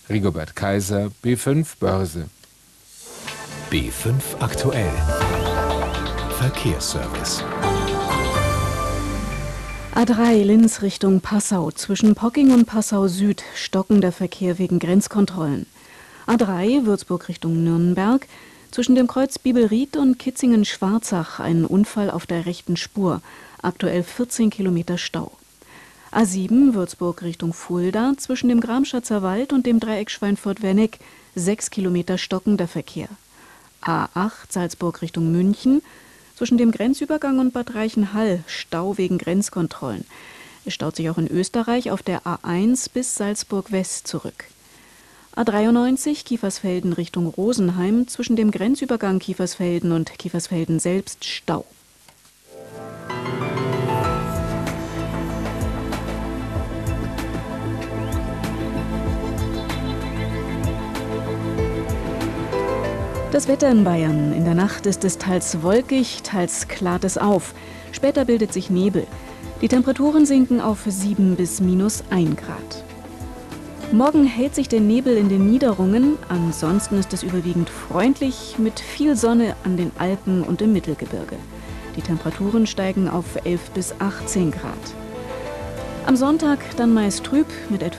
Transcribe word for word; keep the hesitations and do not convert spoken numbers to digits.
Rigobert Kaiser, B fünf Börse. B fünf aktuell. Verkehrsservice. A drei Linz Richtung Passau. Zwischen Pocking und Passau Süd stockender Verkehr wegen Grenzkontrollen. A drei Würzburg Richtung Nürnberg. Zwischen dem Kreuz Bibelried und Kitzingen-Schwarzach ein Unfall auf der rechten Spur. Aktuell vierzehn Kilometer Stau. A sieben Würzburg Richtung Fulda. Zwischen dem Gramschatzer Wald und dem Dreieck Schweinfurt-Werneck sechs Kilometer stockender Verkehr. A acht Salzburg Richtung München. Zwischen dem Grenzübergang und Bad Reichenhall Stau wegen Grenzkontrollen. Es staut sich auch in Österreich auf der A eins bis Salzburg West zurück. A dreiundneunzig Kiefersfelden Richtung Rosenheim. Zwischen dem Grenzübergang Kiefersfelden und Kiefersfelden selbst Stau. Das Wetter in Bayern. In der Nacht ist es teils wolkig, teils klart es auf. Später bildet sich Nebel. Die Temperaturen sinken auf sieben bis minus ein Grad. Morgen hält sich der Nebel in den Niederungen. Ansonsten ist es überwiegend freundlich mit viel Sonne an den Alpen und im Mittelgebirge. Die Temperaturen steigen auf elf bis achtzehn Grad. Am Sonntag dann meist trüb mit etwa